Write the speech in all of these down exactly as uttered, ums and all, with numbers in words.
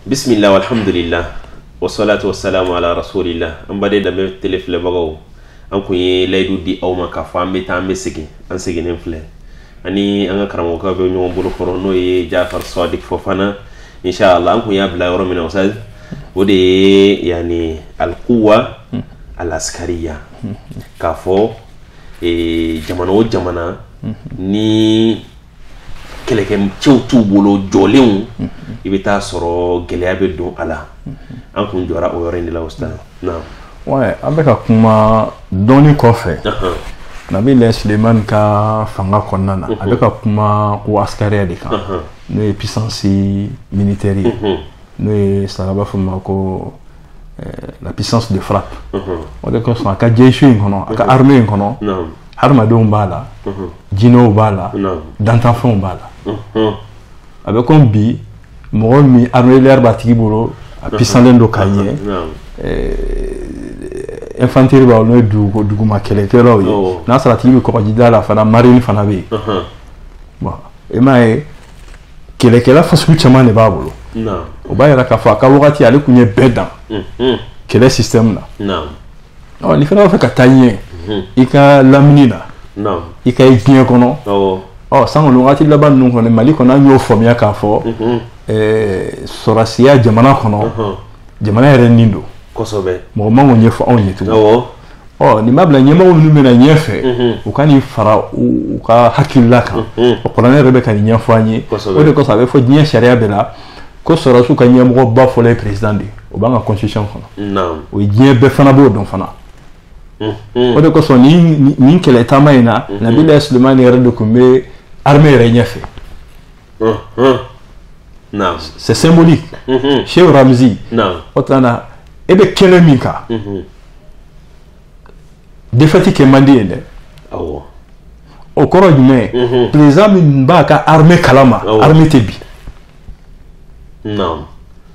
Bismillah walhamdulillah wassalatu wassalamu ala rasulillah an bade da me telefile bagaw an kun ye laydu di awma ka fa me ta me sigi an sigi nen fle ani an ka karamo ka be nyom bulu koro no ye Jafar Sadiq Fofana inshallah an kun ya bla yoro min ustaz wode yani al quwwa al askariya ka fo e jamano jamana ni keleke cewtu bolo jolew ibita soro geleabe don ala an kun jora o yore ni la ustaz naam ouais abeka kuma doni kofe Nabi Suleiman ka fanga konnana abeka kuma ko askariya de kan no puissance militaire no salaba fuma ko la puissance de frappe on de ko ka jeshu ngono aka armée ngono naam harmadon bala jino bala dantanfon bala avec un bi mo mi armée l'air batigi bolo puissance do kanye infanterie ba no du du ma kele kero yi na sala tili ko jida la fana marine fana be bon e mai kele kele fa su chama ne ba bolo na o ba yara ka fa ka wakati ale kunye bedan kele système na na o ni fana fa ka tanye ika laminina na ika bien kono oh oh sango no ngati laban nu kono mali kono nyo fomia ka fo eh sorasia jamana kono jamana yere nindo kosobe mo mango nyefo on yetu oh oh ni mabla nyema nu mena nyefe ukani fara uka hakilaka o kolane rebeka ni nyafanye o de ko sabe fo nya sharia bela ko sorasu ka nyemo ba fo le président di o banga constitution kono non o nyebe fana bo don fana o de ko so ni ni kele tamaina Nabi Suleiman yere de kumbe armée renyefe non c'est symbolique Cheikh Ramzi non otana ebe kele minka defati ke mandine awo o koro jume président min ba ka armée kalama armée tebi non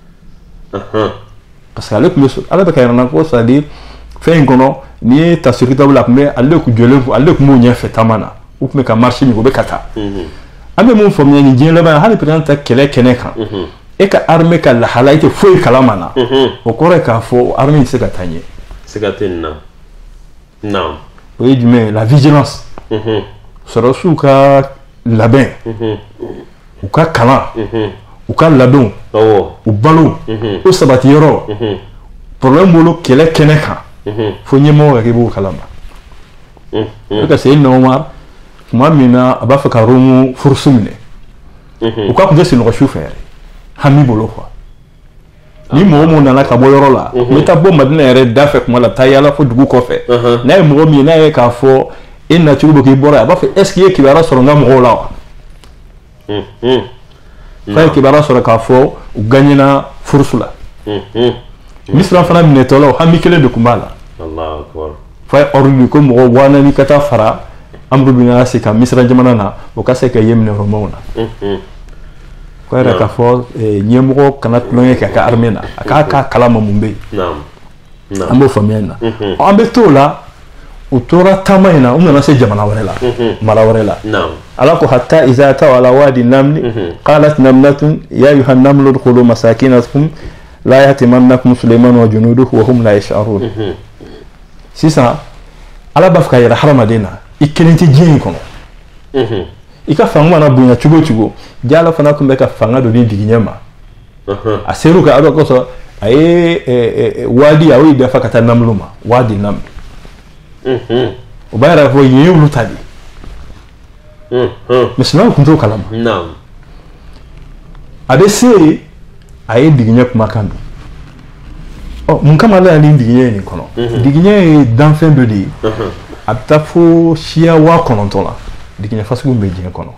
parce que avec le ala be kayana ko ça dire fait ngono ni ta sécurité la mais alle ku jole ku alle ku mo nya fetamana ou me ka marché mi go be kata ambe mon famille ni dien leba hali président kele keneka e ka armée ka la halaite foi kalamana o kore ka fo armée se gatanye se gatenna non oui mais la vigilance sera sous ka labin ou ka kala ou ka ladon oh ou balo ou sabatiro problème bolo kele keneka fo nyemo ga bo kalama ka c'est normal moi mina abafa ka romu fursumne ou ka kunje sino chauffeur hami bolo quoi ni mo mo na la ka boyoro la meta bo madina yere dafe kuma la tayala fo dugu ko fe na mo mi na e ka fo en na tubo ki bora ba fe est-ce que ki bara soro nga mo la hum fa ki bara soro ka fo u gagnena fursula hum misra fana minetolo hami kele de kumbala Allahu akbar fa ordu ko mo wana ni kata fara amru bina sika misra jamana na o ka se ka yemne romona hum quoi la cafo nyemro kana tlonye ka armena aka ka kalama mumbe naam naam ambo famena ambe tola utora tamaina umna se jamana warela mara warela naam alako hatta iza ta wala wadi namli qalat namlatun ya ayuha namlu dkhulu masakinakum la yahtimannakum Sulaiman wa junuduhu wa hum la yash'urun sisa ala bafka yara haramadina ikelenti jin kono ika fanga na bunya chugo chugo jala fana kumbe ka fanga do ni diginyama a seru ka aba ko so ay wadi awi da fakata namluma wadi nam mhm o bayra fo yi lutadi mhm misna kunto kalama nam ade se ay diginya kuma kandu oh mun kama la ni diginya ni kono diginya dans fin de di abtafo shia wa konontola diginya fasu be jin kono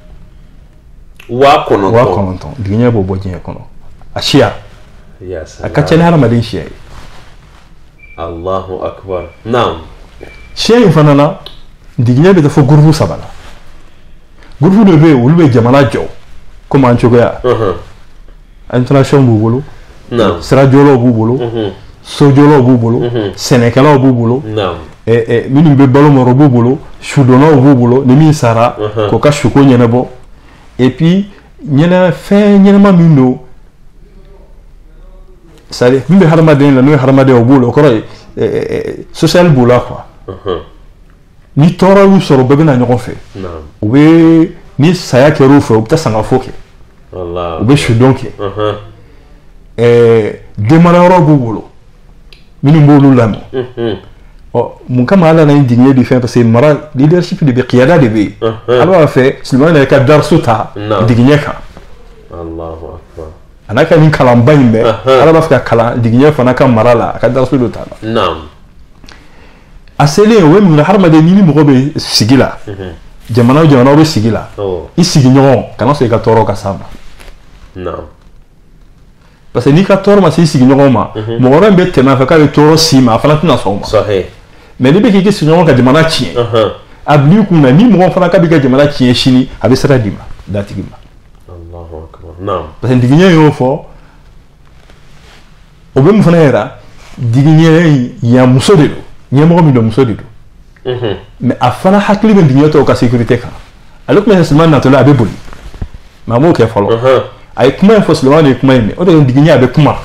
wa kono wa kono ton diginya bo bo jin kono ashia yes akachele hala madin shia Allahu akbar naam shia infanana diginya be da fo gurbu sabala gurbu de be ulbe jamana jo comme en choga uh international bubulu naam sra jolo bubulu so jolo bubulu senekala bubulu naam eh eh minu be balo mo bubulu shudono bubulu ni mi sara ko ka shuko nyene bo et puis nyena fe nyena ma mino c'est à dire min bɛ hadamaden la n'o ye hadamaden o b'o la o kɔrɔ ye social b'o la quoi ni tɔɔrɔ y'u sɔrɔ u bɛɛ bɛna ɲɔgɔn fɛ u bɛ ni saya kɛr'u fɛ u bɛ taa sangafo kɛ u bɛ sudon kɛ denmara yɔrɔ b'u bolo minnu b'olu lamɛn ɔ mun kama ala na digɛn di fɛn parce que mara leadership de bɛ qiyada de bɛ yen ala b'a fɛ silamɛ yɛrɛ ka dariso ta digɛn kan a n'a ka nin kalanba in bɛɛ ala b'a fɛ ka kalan digɛn fana ka mara la a ka dariso dɔ ta la a selen o ye mun ye hadamaden ni ni mɔgɔ bɛ sigi la jamana o jamana bɛ sigi la i sigiɲɔgɔn kana sɔn i ka tɔɔrɔ ka s'a ma parce que n'i ka tɔɔrɔ ma se i sigiɲɔgɔn ma mɔgɔ wɛrɛ bɛ tɛmɛ a fɛ k'a bɛ tɔɔrɔ s'i ma a fana tɛna sɔn o ma mais n'i bɛ k'i ka sigiɲɔgɔn ka jamana tiɲɛ a bil'i kun na ni mɔgɔ fana ka b'i ka jamana tiɲɛ sini a bɛ sira d'i ma datigi ma parce que digɛn y'o fɔ o bɛ mun fana yira digɛn yan muso de don ɲɛmɔgɔ min don muso de don mais a fana hakili bɛ digɛn tɔw ka sécurité kan ale tun bɛ silamɛ natɔla a bɛ boli mais a m'o kɛ fɔlɔ a ye kuma in fɔ silamɛ de ye kuma in mɛn o de ye digɛn a bɛ kuma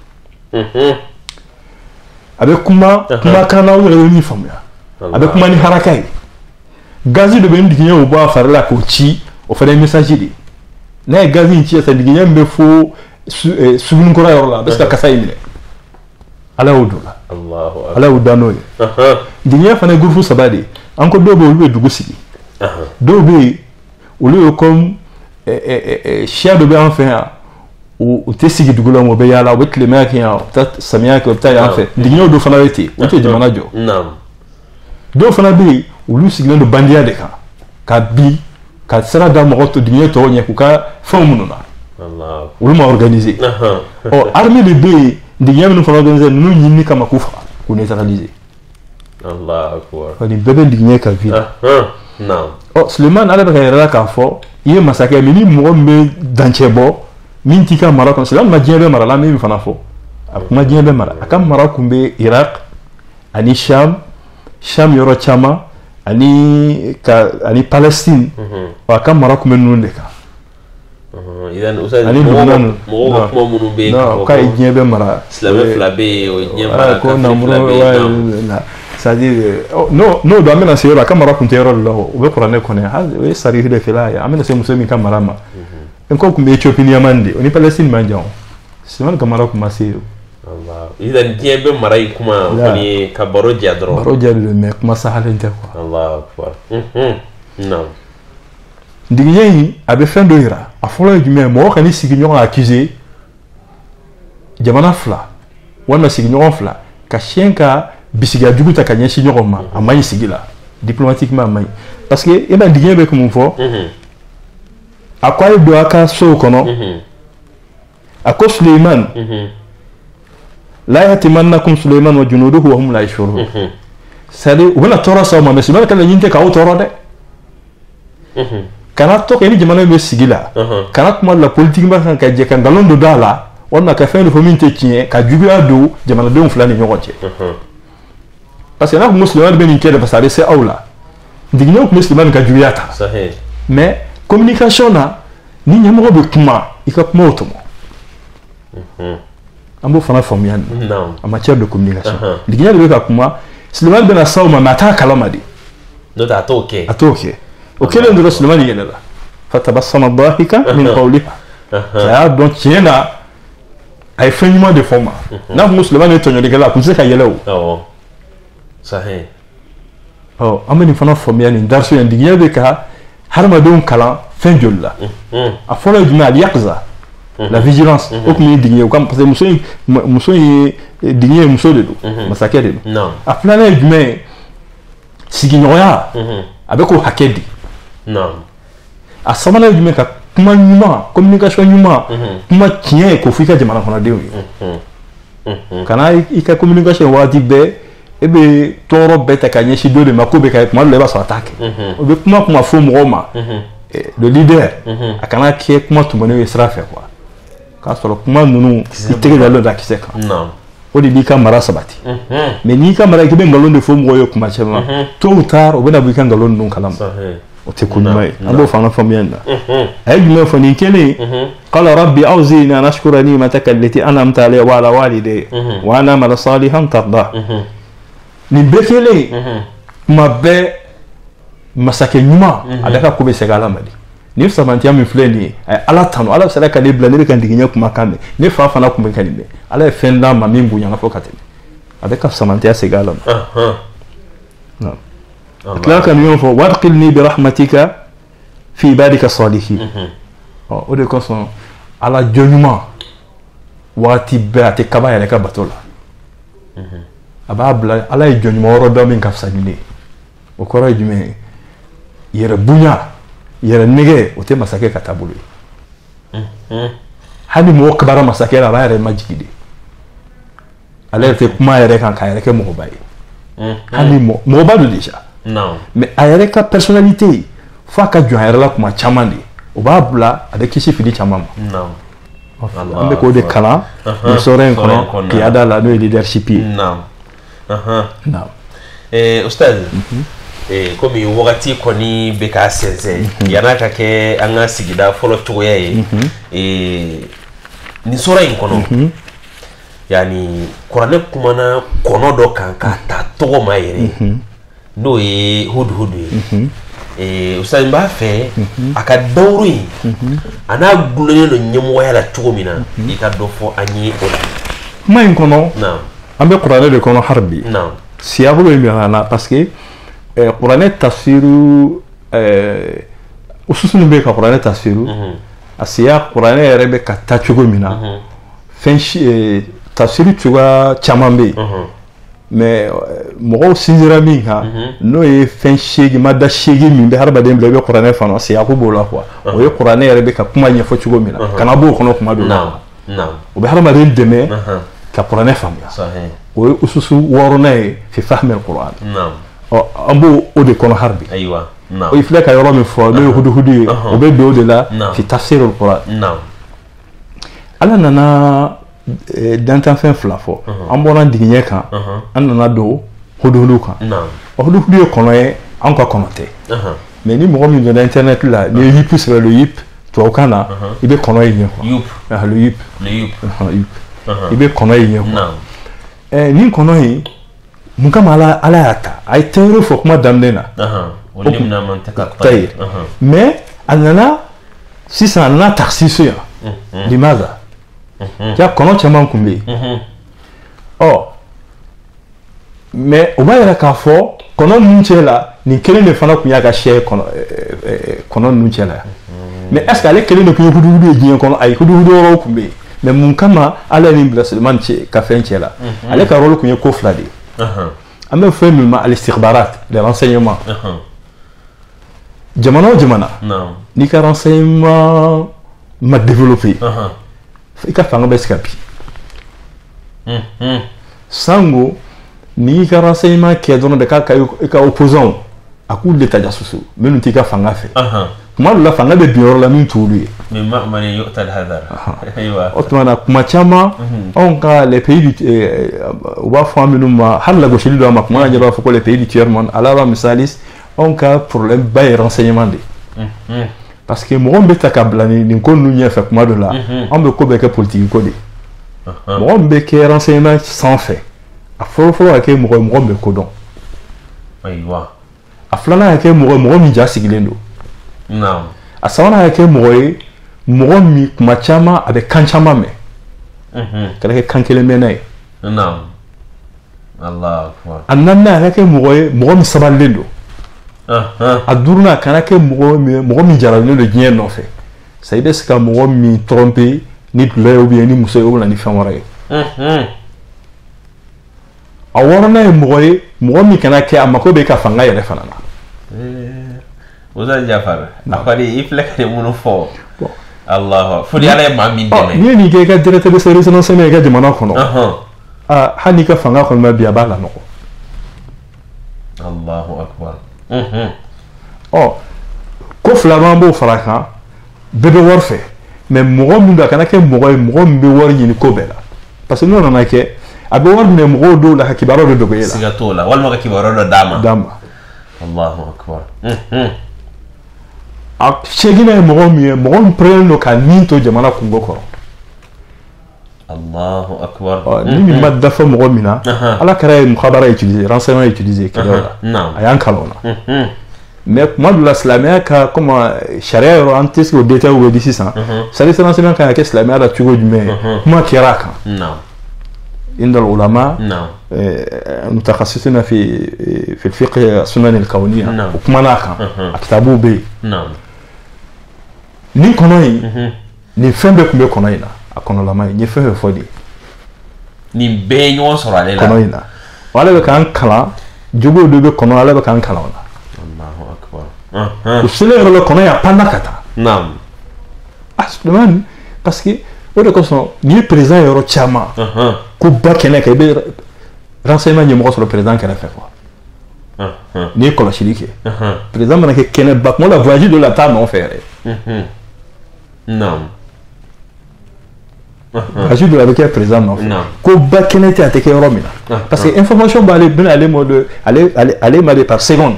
a bɛ kuma kumakan na u yɛrɛ bɛ min faamuya a bɛ kuma ni haraka ye gazi dɔ bɛ nin digɛn o bɔ a fari la k'o ci o fana ye message de ye n'a ye gazi in ci sisan digɛn min bɛ fo sugunikɔrɔ yɔrɔ la a bɛ se ka kasa in minɛ ala y'o don la ala y'o dan n'o ye digɛn fana ye gurupu saba de ye an ko dɔw bɛ yen olu bɛ dugu sigi dɔw bɛ yen olu ye comme siya dɔ bɛ an fɛ yan u tɛ sigi dugu la o bɛ yaala u bɛ tilemaya kɛ yan u bɛ taa samiya kɛ u bɛ taa yan fɛ digɛnw dɔw fana bɛ ten o tɛ jamana jɔ dɔw fana bɛ yen olu sigilen don bandiya de kan ka bi ka sira da mɔgɔ to digɛn tɔw ɲɛ k'u ka fɛnw minnu na olu ma organiser ɔ armée de bɛ yen digɛn minnu fana organiser ninnu ɲinini kama k'u faga k'u neutraliser nin bɛɛ bɛ digɛn ka vie la ɔ Sulemani ale bɛ ka yɛrɛ la k'a fɔ i ye masakɛ mais ni mɔgɔ min bɛ dancɛ bɔ min t'i ka mara kɔnɔ Sulemani ma diɲɛ bɛɛ mara la an bɛ min fana fɔ a kuma diɲɛ bɛɛ mara a ka mara tun bɛ Irak ani Sham Sham yɔrɔ caman ani ka ani Palestine wa a ka mara tun bɛ ninnu de kan ani Lubnan non k'a ye diɲɛ bɛɛ mara silamɛ fila bɛ yen o ye diɲɛ mara ko namuru c'est-à-dire n'o n'o don an bɛna se yɔrɔ a ka mara tun tɛ yɔrɔ dɔ la o bɛ kuranɛ kɔnɔ o ye sarisi de fɛla ye an bɛna se muso min ka mara ma n ko tun bɛ Éthiopie ni Yamani de o ni Palestine man jan o Sulemani ka mara tun ma se o idan diɲɛ bɛ mara yi kuma kɔni ka baro ja dɔrɔn baro ja de don mais kuma sahalen tɛ quoi Allahu akbar non digɛn in a bɛ fɛn dɔ yira a fɔlɔ ye jumɛn ye mɔgɔ kan'i sigiɲɔgɔn accuser jamana fila walima sigiɲɔgɔn fila ka siyɛn ka bisigiya jugu ta ka ɲɛsin ɲɔgɔn ma a man ɲi sigi la diplomatiquement a man ɲi parce que i b'a digɛn bɛ mun fɔ a ko a ye don a ka sow kɔnɔ a ko Sulemani la yahtimannakum Sulemani wa junuduhu wa hum la yash'urun c'est-à-dire u bɛna tɔɔrɔ s'aw ma mais Sulemani ka laɲini tɛ k'aw tɔɔrɔ dɛ kana to kɛ ni jamana bɛ sigi la kana kuma la politique ma kan ka jɛ ka nkalon dɔ da la walima ka fɛn dɔ fɔ min tɛ tiɲɛ ka juguya don jamanadenw fila ni ɲɔgɔn cɛ parce que n'a kun ko Sulemani bɛ nin kɛ de parce que a bɛ se aw la digɛnw tun bɛ Sulemani ka juguya ta mais communication na ni ɲɛmɔgɔ bɛ kuma i ka kumaw tɔmɔ an b'o fana faamuya nin en matière de communication digɛn de bɛ ka kuma Sulemani bɛna s'aw ma mais a t'a kalama de n'o tɛ a t'o kɛ a t'o kɛ o kɛlen dɔrɔn Sulemani yɛlɛla fatabassama dahikan min qawliha a y'a dɔn tiɲɛ na a ye fɛn ɲuman de fɔ ma n'a kun ko Sulemani ye tɔɲɔlikɛla a kun tɛ se ka yɛlɛ o ɔ an bɛ nin fana faamuya nin dariso in digɛn bɛ ka hadamadenw kalan fɛn joli la a fɔlɔ ye jumɛn al-yaqza la vigilance o tun ye digɛn ye parce que muso in muso in ye digɛn ye muso de don masakɛ de don a filanan ye jumɛn ye sigiɲɔgɔnya a bɛ k'o hakɛ di a sabanan ye jumɛn ka kuma ɲuman communication ɲuman kuma tiɲɛ ye k'o fɔ i ka jamana kɔnɔdenw ye kana i ka communication waati bɛɛ e bɛ tɔɔrɔ bɛɛ ta ka ɲɛsin dɔ de ma ko bɛ ka kuma dɔ la i b'a sɔrɔ a t'a kɛ o bɛ kuma kuma fɔ mɔgɔw ma le leader a kana kɛ kuma tɛmɛnen ye sira fɛ quoi k'a sɔrɔ kuma ninnu i tɛgɛ dalen don a kisɛ kan o de b'i ka mara sabati mais n'i ka mara k'i bɛ nkalon de fɔ mɔgɔw ye kuma caman tôt ou tard o bɛna bɔ i ka nkalon ninnu kalama وتكون معي أبو فانا فمينا أجمع فنيكني قال ربي أوزيني أن أشكر نعمتك التي أنعمت علي وعلى والدي وأنا أعمل صالحا ترضاه نبكي ما ب مساكن نما أداك كوبي سجالا مدي نفس ما أنتي أمي فلاني على تانو على سلا كلي بلا نبي كان دينيا كم كامي نفع فانا كم كان يبي على فين لا ما مين بويا نفوكاتي أداك سمانتي سجالا نعم لا كان يوم فو وادخلني برحمتك في عبادك الصالحين اه ودي كونسون على جونما واتي باتي كبا يلك باتولا ابا بلا على جونما ورو دومين كفساني وكورا جمي يره بويا يره نيغي وتي مساكي كتابولي هاني مو كبار مساكي لا باير ماجيدي على تي كما يره كان كايره كمو باي هاني مو مو بالو ديجا non mais avec la personnalité faut que tu aies là comme chamandi au babla avec qui fili chamama non on me ko de kala on soren kono qui a dans la leadership non aha non eh ustaz eh comme yo wakati koni beka sense yana kake anga sigida follow to yayi eh ni soren kono yani korane kumana kono do kanka ta to mayere no e hudu hudu e ustaz mba fe aka dawri ana gulene no nyemo yala tugomina ita do fo anyi ola may kono na ambe qur'ane de kono harbi na siyabu be mirana parce que qur'ane tafsiru euh ususun be ka qur'ane tafsiru asiya qur'ane rebe ka ta tugomina fenshi tafsiru tuga chamambe mais mo sinjira min ha no e fen shegi madda shegi min be harba dem be qur'ane fano si yakubo la quoi o e qur'ane yare be ka kuma nya fo chugo mina kana bo kono kuma do na na o be harba dem deme ka qur'ane famo sahih o ususu worona fi fahm al-qur'an na o ambo o de kono harbi aywa na o ifle ka yoro mi fo no hudu hudu o be do de la fi tafsir al-qur'an na ala nana dantan fen flafo an bona dignye kan an nana do hudu kan o hudu hudu kono e an ko konote mais ni mo mi de internet là ni yip sur le yip to kana ibe kono e quoi yip ah le yip le yip yip ibe kono e quoi eh ni kono e muka mala ala ata ay tero fo kuma damdena aha o limna man takatay mais anana si ça anana taxis ya limaza ya kono chama kumbe oh mais o ba yara ka fo kono nunchela ni kele ne fana kunya ka share kono kono nunchela mais est-ce qu'elle kele ne kunya hudu hudu ejien kono ay hudu hudu ro kumbe mais mun kama ala ni bla sulman che ka fenchela ale ka rolo kunya ko flade aha ame fait ma al-istikhbarat les renseignements aha jamana jamana non ni ka renseignement ma développer aha ika fanga beskapi hum hum sango ni ka renseignement ke dono de ka ka opposant akul de tajasusu menu tika fanga fe aha kuma la fanga be bioro la min tulu mais ma mani yu'ta al-hadar aywa otmana kuma chama on ka les pays du wa faminu ma halla go shili do ma kuma jaba fa ko les pays du tiers monde ala misalis on ka problème bay renseignement de hum parce que mo be takablani ni ko nu nya fa kuma do la on be ko be ke politique ko de mo be ke renseignement sans fait a fo fo ke mo mo be ko don aywa a flana ke mo mo mi ja sigilendo non a sawana ke mo mo mi kuma chama avec kanchama me mhm kala ke kankele menay non Allah akbar anna ke mo mo mi sabalendo a durna kana ke mo mo mi jarale le gien non fait ça y est ka mo mi tromper ni le ou bien ni muso ou la ni famore mhm a warna mo mo mi kana ke amako be ka fanga yele fanana eh oza jafar afari iflek de muno fo Allah fodi ala ma min de ni ni ke ka directeur de service non sene ga jamana kono ah hani ka fanga kono ma biya bala no Allahu akbar mhm oh ko flamambo faraka bebe warfe mais mo munda kana ke mo mo be war ni ko bela parce que non na ke abe war me mo do la hakibaro do go yela sigatola wal ma hakibaro do dama dama Allahu akbar mhm a segina ye mɔgɔ min ye mɔgɔ min prenant don ka nin to jamana kungo kɔrɔ. Allahu akbar. Ni min ma dafa mɔgɔ min na ala kɛra ye mukhabara utiliser renseignement utiliser kɛlɛ la a y'an kalan o la mais kuma dɔ la silamɛya ka comme sariya yɔrɔ an tɛ se k'o détail bɛ di sisan service renseignement kan ka kɛ silamɛya la cogo jumɛn ye kuma kɛra a kan. عند العلماء نعم متخصصين في في الفقه السنن الكونية نعم وكما ناكا كتابو بي نعم ni kono yi ni fembe kumbe kono yi na akono la mai ni fembe fodi ni be nyon soro ale la kono yi na wala be kan kala jogo do be kono ala be kan kala wala Allahu akbar ah usile ro kono ya panakata naam asman parce que o ko so ni président yoro chama ko ba kene ka be renseignement ni mo ko so président kene fait quoi ni ko la chilike président mana ke kene ba mo la voyage de la table on fait non voyage de la avec président non ko ba kene te ateke yoro mina parce que information ba aller ben aller mode aller aller aller par seconde.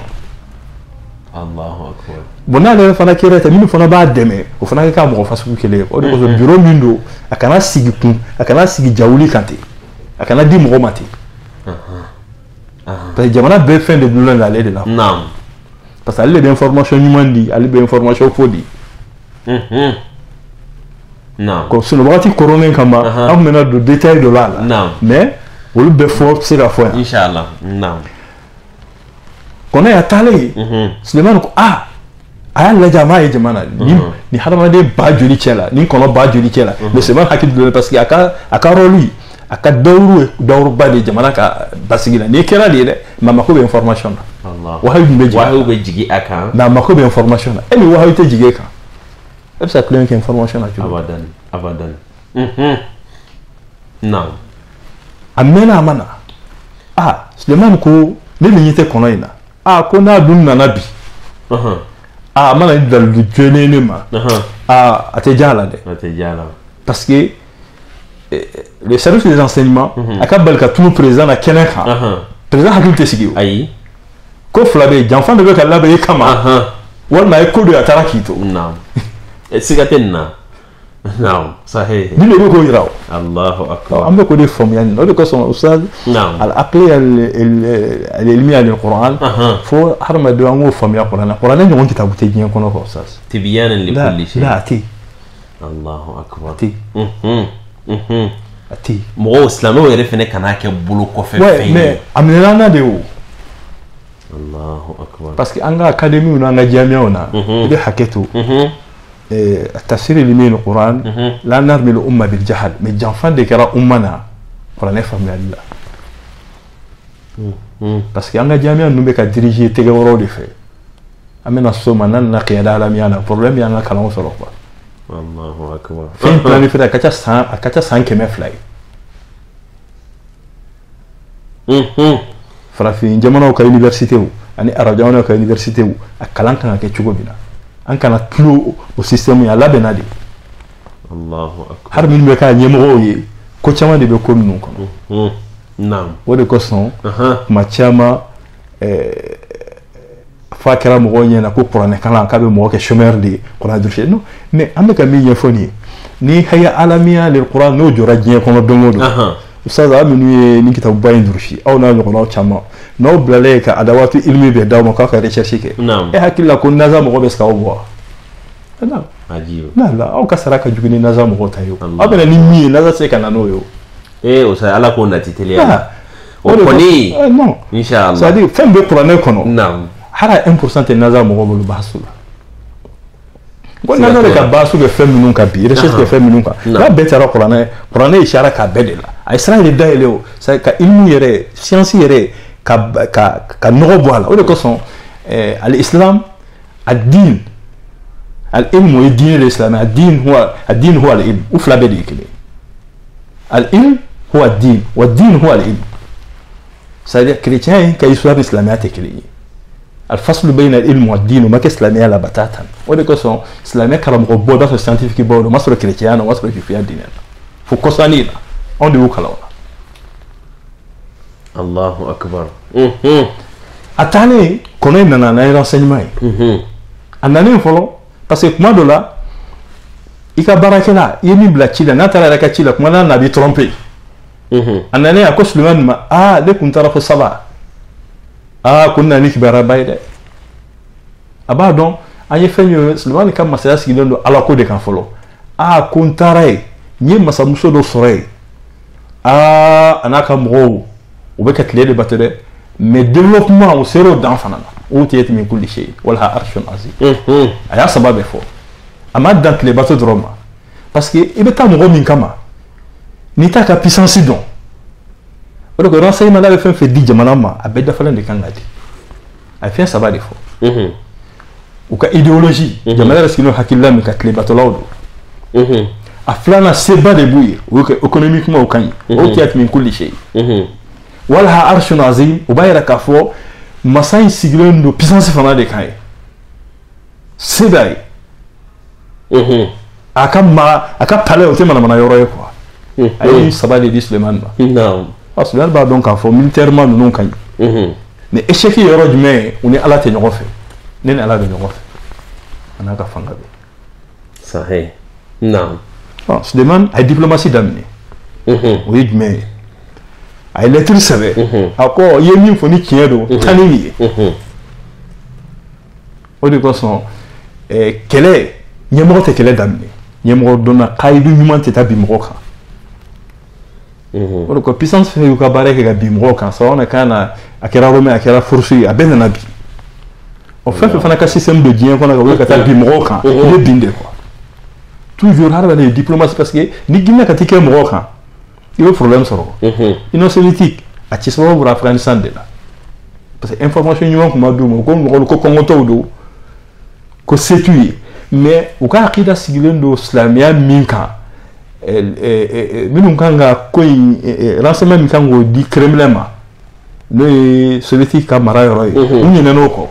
Allahu akbar. Bona le fana kireta minu fana ba deme o fana ka mo fasu kele o de ko bureau mindo akana sigi kun akana sigi jawuli kante akana di mo mate parce que jamana be fin de bleu la le de là non parce que les informations humaine dit ali be information fodi mhm non ko sunu wati corona kama am mena de détail de là non mais o be fort c'est la fois inchallah non kono ya tale Suleiman ko ah aya la jama ye jamana ni ni hadamade ba joli cela ni kono ba joli cela mais c'est mal hakil de parce que aka aka rolu aka dawru dawru ba de jamana ka basigila ni kera de mama ko be information Allah wa hayu be wa hayu be jigi aka na mako be information e mi wa hayu te jigi ka e ça claim que information na tu abadan abadan mhm non amena mana ah Suleiman ko ne ni te kono ina ah ko na dun na nabi mhm ah mana dal du jene ne ma ah ate jala de ate jala parce que eh, le service des enseignements a ka bal ka tout président na keneka président hakil te sigi ayi ko flabe janfan de be ka labe kama wal ma ko do atara kito naam e sigatenna naam sahih ni le ko yiraw Allahu akbar am ko de fam yani no de ko son ustad naam al aqli al ilmi al Qur'an fo harma do ngo fam ya Qur'an Qur'an ni ngon kitabu te jien kono ko ustad tibyanan li kulli shay la ti Allahu akbar ti mhm mhm ati mo islamo yere fene kana ke bulu ko fe fe mais amena na de o Allahu akbar parce que anga academy na nga jamia ona de haketu التفسير العلمي للقرآن لا نرمي الأمة بالجهل من جنفان دي كرا أمنا قرآن يفهم الله parce que anga jamia numbe ka diriger tege woro de fe amena soma nan na qiyada ala miana problème ya nga kala solo quoi Allahu akbar fin plan fi ka cha san ka cha san keme fly mhm farafi jamana ka université ou ani arab jamana ka université ou akalan kan ke chugo bina an kana tulo o système ya labenadi Allahu akbar har min be ka nyemo ye ko chama de be ko nun kono mhm naam wode ko son ma chama euh fa kera mo gonya na ko qur'an kala ka be mo ke chômeur de qur'an durche non mais am ka mi yefoni ni haya alamiya lil qur'an no jora jien kono domodo ustaz aminu ni kitabu bayin durshi aw na no kono chama no blale ka adawatu ilmi be daw mo ka ka recherche ke e hakilla ko naza mo be ska obo na ajib la la aw ka saraka jugini naza mo tayo abena ni mi naza se kana no yo eh o sa ala ko na titelia o koni non inshallah ça dit fem be qur'an kono naam hara un pour cent naza mo bolu basula ko naza ka basu be fem minun ka bi recherche ke fem minun ka la betara qur'an qur'an ishara ka bedela ay israël daile o ça ka ilmu yere science yere ka ka ka no boala o de ko son euh al-islam ad-din al-ilm wa ad-din al-islam ad-din huwa ad-din huwa al-ilm ufla bedi kile al-ilm huwa ad-din wa ad-din huwa al-ilm c'est-à-dire chrétien ka histoire islamique kile الفصل بين العلم والدين وما كإسلامية لا بتاتا وده كسون إسلامية كلام غبوة بس scientifique بقول ما صار كريتيان وما صار في الدين فكوسانينا on dit كلام الله أكبر mhm atane kono nana na renseignement mhm anani folo parce que kuma dɔ la i ka baarakɛla i ye min bila ci la n'a taara yɛrɛ ka ci la kuma na a b'i tromper a nanen a ko Sulemani ma ah ne kun taara fo saba ah ko n nana ni kibaruya ye dɛ a b'a dɔn an ye fɛn min ye Sulemani ka masaya sigilen don Ala ko de kan fɔlɔ ah ko n taara ye n ye masamuso dɔ sɔrɔ yen ah a n'a ka mɔgɔw u bɛ ka tile de bato dɛ mais développement o sera o dan fana na o tɛ min kulli shay wala arshun azim a y'a saba bɛɛ fɔ a ma dan tile bato dɔrɔn ma parce que i bɛ taa mɔgɔ min kama n'i t'a ka puissance dɔn o de ko renseignement bɛ fɛn fɛn di jamana ma a bɛɛ dafalen de kan ka di a ye fɛn saba de fɔ u ka idéologie jamana yɛrɛ sigilen hakilila min ka tile batolaw don a filanan seba de b'u ye o ye ka économiquement o ka ɲi o tɛ min kulli shay wala arshun azim o b'a yɛrɛ k'a fɔ masa in sigilen don puissance fana de kan ye se b'a ye a ka ma a ka palais o tɛ manamana yɔrɔ ye quoi a ye saba de di Sulemani ma Sulemani b'a dɔn k'a fɔ militairement ninnu ka ɲi mais échec yɔrɔ jumɛn ye u ni Ala tɛ ɲɔgɔn fɛ ne ni Ala bɛ ɲɔgɔn fɛ a n'a ka fanga bɛ sahi naam Sulemani a ye diplomatie daminɛ o ye jumɛn ye a ye lettre sɛbɛn a ko i ye min fɔ ni tiɲɛ don taa ni nin ye o de kosɔn kɛlɛ ɲɛmɔgɔ tɛ kɛlɛ daminɛ ɲɛmɔgɔ donna kayidu ɲuman tɛ taa bin mɔgɔ kan o de ko puissance fɛn y'u ka baara kɛ ka bin mɔgɔ kan sawa na kan na a kɛra Romain a kɛra force ye a bɛɛ nana bi o fɛn fɛn fana ka système don diɲɛ kɔnɔ ka wuli ka taa bin mɔgɔ kan i bɛ bin de quoi toujours hadamaden ye diplomatie parce que ni girinna ka t'i kɛ mɔgɔ kan i bɛ problème sɔrɔ union soviétique a ci sababu bɔra Afghanistan de la parce que information ɲuman tun b'a d'u ma ko mɔgɔw ko kɔngɔtɔw don ko se t'u ye mais u ka akida sigilen don silamɛya min kan minnu kan ka ko in renseignement min kan k'o di Kremlin ma n'o ye soviétique ka mara yɔrɔ ye u ɲinɛn'o kɔ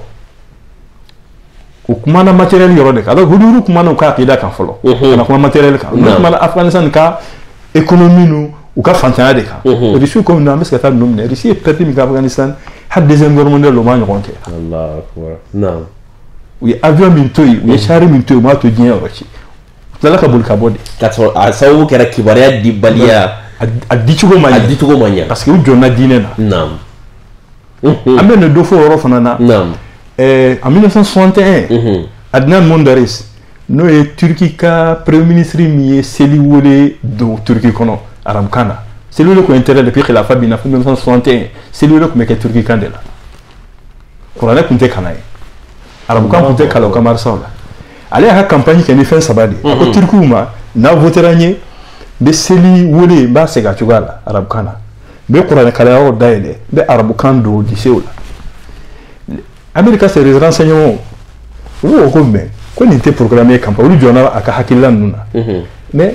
u kumana matériel yɔrɔ de kan alors olu kumana u ka akida kan fɔlɔ kana kuma matériel kan u kumana Afghanistan ka économie nu u ka fantanya de kan Russie comme an bɛ se ka taa ninnu minɛ Russie ye perte min kɛ Afghanistan hali deuxième guerre mondiale o ma ɲɔgɔn kɛ Allahu akbar naam u ye avion min to yen u ye chari min to yen u m'a to diɲɛ yɔrɔ ci u tilala ka boli ka bɔ de k'a sɔrɔ a sababu kɛra kibaruya di baliya a dicogo ma ɲɛ a dicogo ma ɲɛ parce que u jɔnna diinɛ na naam an bɛ nin dɔ fɔ o yɔrɔ fana na naam en mille neuf cent soixante et un Adnan Menderes n'o ye Turki ka premier ministre min ye seli wele don Turki kɔnɔ arabukan na seli wele tun intérêt depuis khilafa binna fo mille neuf cent soixante et un seli wele tun bɛ kɛ Turki kan de la kuranɛ tun tɛ kalan ye arabukan tun tɛ kalan o ka marisaw la ale y'a ka campagne kɛ ni fɛn saba de a ko Turkiw ma n'a votera n ye n bɛ seli wele n b'a segin a cogoya la arabukan na n bɛ kuranɛ kalanyɔrɔ dayɛlɛ n bɛ arabukan don lycéw la Amerika service renseignement u ko ko mais ko nin tɛ programme ye campagne olu jɔnna a ka hakilila ninnu na mais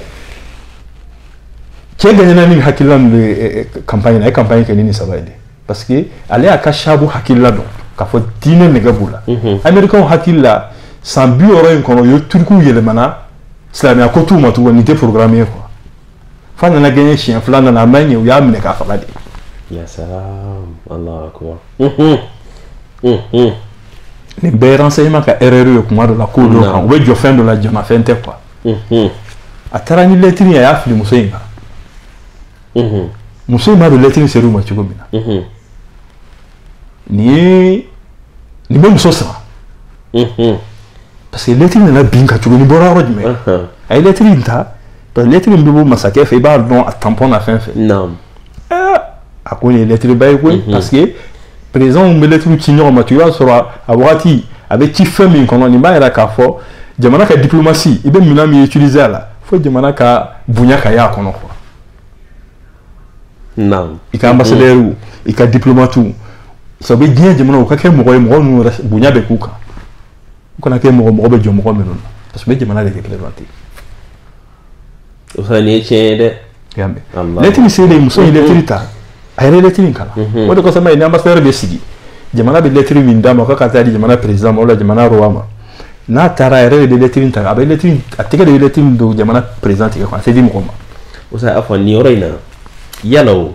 cɛ gagnana ni hakilila ninnu ye campagne na a ye campagne kɛ ni nin saba ye de parce que ale y'a ka sabu hakilila dɔn k'a fɔ diinɛ nɛgɛ b'u la Américains hakili la san bi wɔɔrɔ in kɔnɔ u ye Turkiw yɛlɛmana silamɛya ko t'u ma tugun nin tɛ programme ye quoi f'a nana gagner siɲɛ fila nana a ma ɲɛ u y'a minɛ k'a faga de ya salam Allahu akbar nin bɛɛ ye renseignement ka erreur ye kuma dɔ la ko dɔ kan u bɛ jɔ fɛn dɔ la jama fɛn tɛ quoi a taara ni lettre ye a y'a fili muso in kan muso in b'a dɔn lettre in ser'u ma cogo min na nin ye nin bɛ muso sama parce que lettre nana bin ka cogo ni bɔra yɔrɔ jumɛn a ye lettre in ta parce que lettre in bɛ bɔ masakɛ fɛ i b'a dɔn a tampon na fɛn fɛn a ko nin ye lettre ba ye koyi parce que président bɛ lettre ci ɲɔgɔn ma tu b'a sɔrɔ a wagati a bɛ ci fɛn min kɔnɔ nin b'a yira k'a fɔ jamana ka diplomatie i bɛ minɛn min utiliser a la fo jamana ka bonya ka y'a kɔnɔ quoi naam i ka ambassadeur i ka diplomate ça bɛ diɲɛ jamana u ka kɛ mɔgɔ ye mɔgɔ minnu bonya bɛ k'u kan u kana kɛ mɔgɔ mɔgɔ bɛ jɔ mɔgɔ minnu na parce que u bɛ jamana de représenter o fana nin ye tiɲɛ ye dɛ i y'a mɛn lettre selen muso in lettre ta a yɛrɛ lettre in kalan o de kosɔn ni ambassadeur bɛ sigi jamana bɛ lettre min d'a ma k'a ka taa di jamana président ma wala jamana roi ma n'a taara a yɛrɛ de bɛ lettre in ta a bɛ lettre a tɛgɛ de bɛ lettre in don jamana président tigɛ kɔnɔ a tɛ di mɔgɔ ma o sa a fɔ nin yɔrɔ in na yala o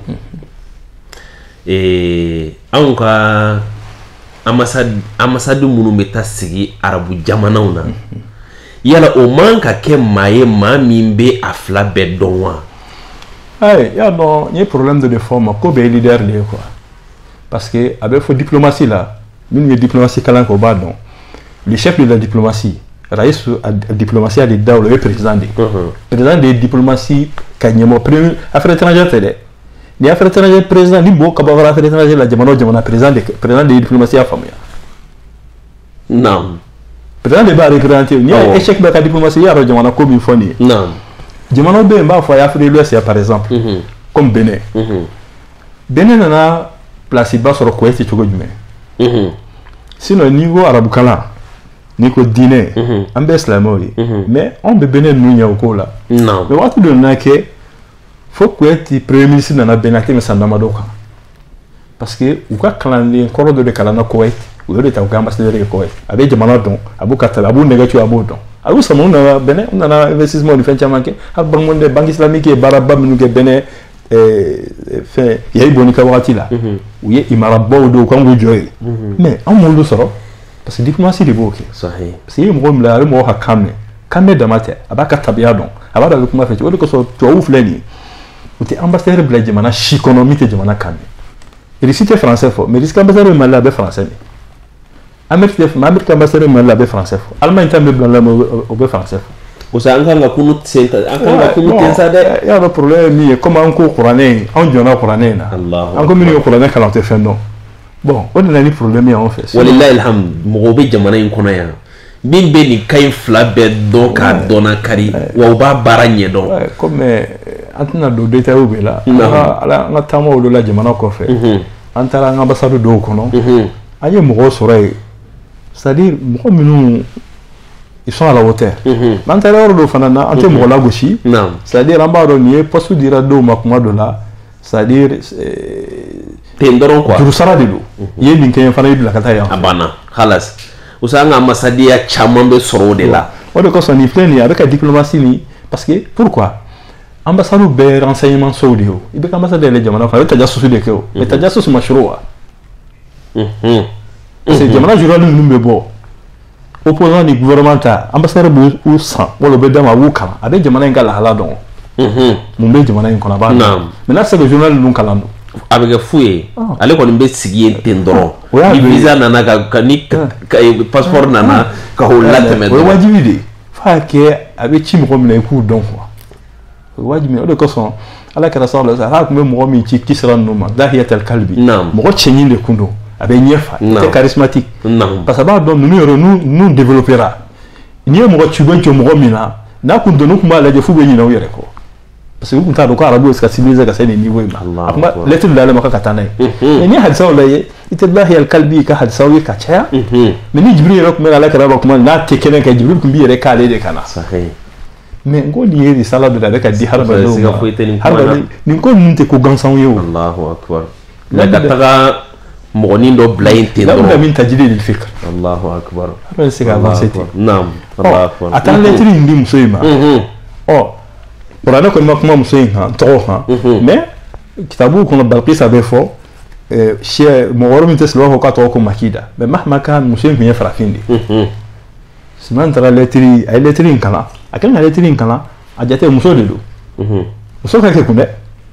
anw ka ambassade ambassade minnu bɛ taa sigi arabu jamanaw na yala o man ka kɛ maa ye maa min bɛ a fila bɛɛ dɔn wa. ayi y'a dɔn n ye problème dɔ de fɔ ma ko bɛɛ ye leader de ye quoi parce que a bɛ fɔ diplomatie la minnu ye diplomatie kalan kɛ o b'a dɔn le chef de la diplomatie rais a diplomatie a de da o la o ye président de ye président de ye diplomatie ka ɲɛmɔgɔ premier affaire étrangère tɛ dɛ ni affaire étrangère président ni mɔgɔ ka bɔ affaire étrangère la jamana o jamana président de président de ye diplomatie a faamuya. naam. président de b'a représenter ni y'a échec bɛ ka diplomatie y'a dɔn jamana ko min fɔ nin ye. naam. jamana bɛ yen n b'a fɔ a y'Afrique de l'Ouest par exemple. comme Bénin. Bénin nana place ba sɔrɔ Koweït cogo jumɛn. sinon n'i ko arabukalan n'i ko diinɛ an bɛɛ silamɛw ye mais anw bɛ Bénin ninnu ɲɛ o ko la. mais waati dɔ nana kɛ fo Koweït premier ministre nana Bénin a tɛmɛ san damadɔ kan parce que u ka kalanden kɔrɔ dɔ de kalanna Koweït u y'o de ta u ka ambassadeur kɛ Koweït a bɛ jamana dɔn a b'u ka tabi a b'u nɛgɛ cogo a b'o dɔn. a y'u sama u nana Bénin u nana investissement ni fɛn caman kɛ hali banque banque islamique ye baaraba minnu kɛ Bénin fɛn yayi bɔnni ka wagati la u ye imarabaw don u kan k'u jɔ yen mais anw m'olu sɔrɔ parce que diplomatie de b'o kɛ parce que i ye mɔgɔ min bila a bɛ mɔgɔ ka kan mɛn kan bɛɛ dama tɛ a b'a ka tabiya dɔn a b'a dɔn a bɛ kuma fɛ o de kosɔn tubabuw filɛ nin ye u tɛ ambassadeur bila jamana si kɔnɔ min tɛ jamana kan mɛn Russie tɛ français fɔ mais Russie ambassadeur Mali la a bɛ français mɛn Amérique tɛ fɔ Amérique ambassadeur Mali la a bɛ français fɔ Allemagne ta bɛ bila la o bɛ français fɔ. Osa an kan ka kunu sen an kan ka kunu tensa dɛ. y'a dɔn problème min ye comme an ko kuranɛ anw jɔnna kuranɛ na an ko minnu ye kuranɛ kalan tɛ fɛn dɔn bon o de nana ni problème ye anw fɛ. walilahi alhamdu mɔgɔw bɛ jamana in kɔnɔ yan min bɛ nin ka ɲi fila bɛɛ dɔn k'a dɔnna kari wa u b'a baara ɲɛ dɔn. comme an tɛna don détail bɛɛ la an ka taama olu la jamana kɔfɛ an taara an ka ambassade dɔw kɔnɔ an ye mɔgɔw sɔrɔ yen c'est à dire mɔgɔ minnu ils sont à la hauteur. N'an taara yɔrɔ dɔ fana na an tɛ mɔgɔ lagosi c'est à dire an b'a dɔn nin ye poste dira dɔw ma kuma dɔ la c'est à dire ten dɔrɔn quoi jurusara de don i ye nin kɛ fana i bila ka taa yan a banna halas usa an ka ambasadenya caman bɛ sɔrɔ o de la o de kosɔn nin filɛ nin ye a bɛ ka diplomatie nin parce que pourquoi ambassade bɛɛ renseignement sow de ye o i bɛ ka ambassade yɛlɛ jamana kɔnɔ a bɛ tajasusi de kɛ o mais tajasusi ma sɔrɔ wa parce que jamana journaliste ninnu bɛ bɔ opposant ni gouvernement ta ambassadeur b'u san wala u bɛ d'a ma a b'u kalan a bɛ jamana in ka lahala dɔn mun bɛ jamana in kɔnɔ a b'a dɔn mais n'a tɛ se ka journal ninnu kalan don a bɛ kɛ fu ye ale kɔni bɛ sigi yen ten dɔrɔn ni visa nana ka ni passeport nana ka o latɛmɛ dɔrɔn o ye wajibi de f'a kɛ a bɛ ci mɔgɔ min na i k'u dɔn quoi o ye wajibi o de kosɔn ala kɛra sababu la sa ala tun bɛ mɔgɔ min ci kisira ninnu ma dahiyatal kalbi mɔgɔ cɛɲi de kun don a bɛ ɲɛfa tɛ charismatique parce que a b'a dɔn ninnu yɛrɛ n'u développera n'i ye mɔgɔ ci u bɛ jɔ mɔgɔ min na n'a kun dɔn n'u tun b'a lajɛ f'u bɛ ɲinɛ u yɛrɛ kɔ parce que u tun t'a dɔn ko arabu bɛ se ka civiliser ka se nin niveau in ma a kuma lettre d'ale ma ka taa n'a ye mais n'i ye hadisaw lajɛ i tɛ lahiyal kalbi ka hadisaw ye ka caya mais ni jibiri yɛrɛ tun bɛ ala kɛra ka kuma n'a tɛ kɛnɛ kan jibiri tun b'i yɛrɛ k'ale de ka na mais n ko nin ye risala dɔ de a bɛ ka di hadamadenw ma hadamaden nin ko ninnu tɛ ko gansanw ye o Allahu akbar nka ka taga mɔgɔnin dɔ bila yen ten dɔrɔn la min tajidi lil fikr Allahu akbar a bɛ se ka avancer ten naam a taara lettre in di muso in ma ɔ kuranɛ kɔni ma kuma muso in kan tɔgɔ kan mais kitabuw kɔnɔ Balkis a bɛ fɔ sɛ mɔgɔ wɛrɛ min tɛ silamɛ fɔ k'a tɔgɔ ko Makida mais Mahma kan muso in tun ye farafin de Siman taara lettre a ye lettre in kalan a kan ka lettre in kalan a jate muso de don muso ka kɛ kun dɛ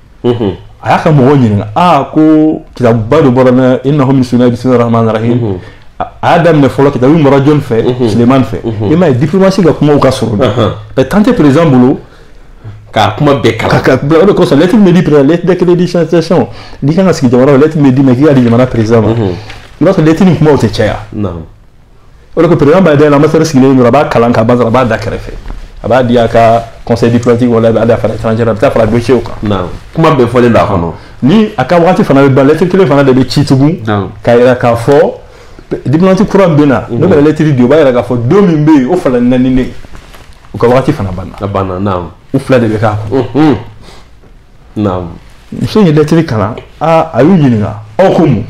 a y'a ka mɔgɔw ɲininka aa ko kitabuba dɔ bɔra na innahu min sunnayi bismillahir rahmanir rahim a y'a daminɛ fɔlɔ kitabu bɔra jɔn fɛ Sulemani fɛ i m'a ye diplomatie ka kumaw ka sɔrɔ mais tant tɛ président bolo k'a kuma bɛɛ kalan ka bila o de kosɔn lettre min bɛ di président lettre de créditation n'i kan ka sigi jamana la lettre min bɛ di ma k'i k'a di jamana président ma i b'a sɔrɔ lettre ni kumaw tɛ caya o de ko président b'a dayɛlɛ ambassadeur sigilen dɔrɔn a b'a kalan k'a ban dɔrɔn a b'a da kɛrɛfɛ a b'a di a ka conseil diplomatique wala a b'a di affaires étrangères a bɛ taa fara dossier kan kuma bɛɛ fɔlen don a kɔnɔ ni a ka waati fana bɛ ban lettre kelen fana de bɛ ci tugun k'a yira k'a fɔ diplomatique kura min bɛ na n'o bɛna lettre di o b'a yira k'a fɔ don min bɛ yen o fana naani ne u ka waati fana banna a banna naam u fila de bɛ k'a kɔnɔ naam muso in ye lettre kalan aa a y'u ɲininka aw ko mun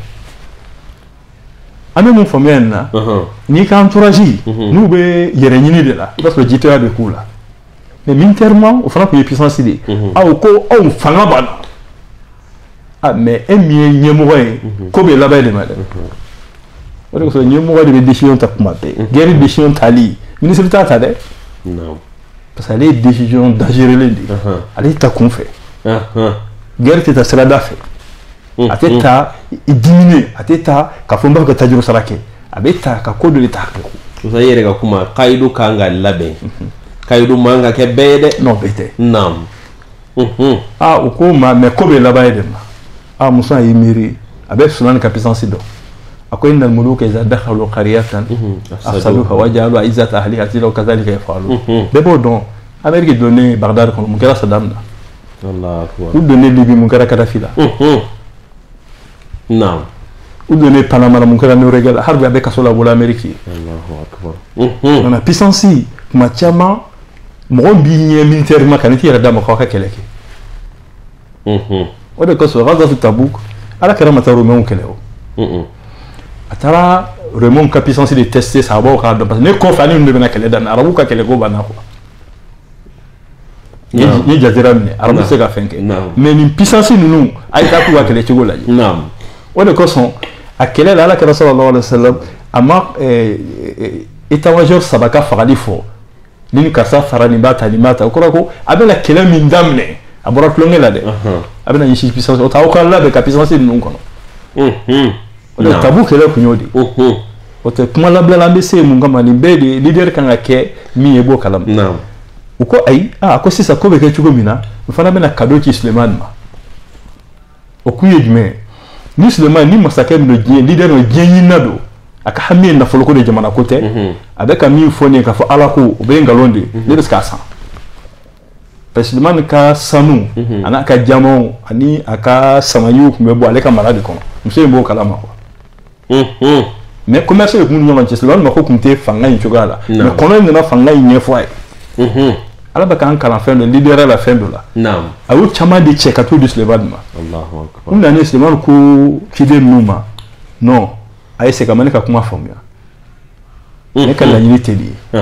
an bɛ mun faamuya nin na n'i ka entourage n'u bɛ yɛrɛ ɲini de la i b'a sɔrɔ jitoya bɛ k'u la mais militairement o fana tun ye puissance de ye aw ko aw fanga b'a la ah mais e min ye ɲɛmɔgɔ ye ko bɛ laban de ma dɛ o de kosɔn ɲɛmɔgɔ de bɛ décision ta kuma bɛɛ guerre décision tali ministre t'a ta dɛ non parce que ale décision dangereuse de ale ta kun fɛ guerre tɛ ta sirada fɛ a tɛ ta i diminuer a tɛ ta ka fɔ n b'a fɛ ka tajuru sara kɛ a bɛ ta ka ko dɔ de ta kɛ i yɛrɛ ka kuma kayidu kan ka labɛn kayidu man ka kɛ bɛɛ ye dɛ non bɛɛ tɛ naam ah o ko ma mais ko bɛ laban ye de ma ah muso y'i miiri a bɛ Sulaiman ka puissance dɔn a ko innal muluka iza dakhalu qaryatan afsaduha wa ja'alu izzata ahliha azilla wa kadhalika yaf'alun bɛɛ b'o dɔn Amérique donnée Bagdad kɔnɔ mun kɛra Saddam na Allahu akbar u donnée Libye mun kɛra Kadhafi la naam u donnée Panama mun kɛra Noriega la harbi a bɛ kaso la bolo Amérique Allahu akbar on a puissance kuma caman mɔgɔ b'i ɲɛ militairement ka n'i t'i yɛrɛ d'a ma k'aw ka kɛlɛ kɛ o de kosɔn ghazwatu Tabuk ala kɛra ma taa Romains kɛlɛ o a taara Romains ka puissance de tester sahabaw k'a dɔn parce que ne kɔfɛ ani ninnu de bɛna kɛlɛ daminɛ arabu ka kɛlɛ ko banna quoi ni jazira minɛ arabu se ka fɛn kɛ mais nin puissance ninnu a ye taa k'u ka kɛlɛ cogo lajɛ o de kosɔn a kɛlɛ la ala kɛra sallallahu alaihi wa sallam a ma état-major saba ka fagali fɔ ni ni karisa fara nin b'a ta nin b'a ta o kɔrɔ ko a bɛna kɛlɛ min daminɛ a bɔra tulonkɛ la dɛ a bɛna ɲɛsin puissance o ta aw ka labɛn ka puissance ninnu kɔnɔ o de tabu kɛlɛ kun y'o de o tɛ kuma labila la an bɛ se mun kama nin bɛɛ de leader kan ka kɛ min ye b'o kalama u ko ayi a ko sisan ko bɛ kɛ cogo min na u fana bɛna cadeau ci Suleiman ma o kun ye jumɛn ni Suleiman ni masakɛ min don diɲɛ leader don diɲɛ ɲinina don a ka hami ye nafolo ko de jamana ko tɛ a bɛ ka min fɔ ne ye k'a fɔ ala ko o bɛ nkalon de ne bɛ se k'a san parce que Suleiman ka sanu a n'a ka jamaw ani a ka samayiw tun bɛ bɔ ale ka mara de kɔnɔ muso in b'o kalama quoi mais commerce de kun ni ɲɔgɔn cɛ Suleiman mako tun tɛ fanga in cogoya la mais kɔnɔ in nana fanga in ɲɛfɔ a ye ala bɛ k'an kalan fɛn dɔ leader la fɛn dɔ la a y'o caman de cɛ ka t'o di Suleiman ma u nana Suleiman ko ciden ninnu ma non a ye segin a ma ne ka kuma faamuya ne ka laɲini tɛ nin ye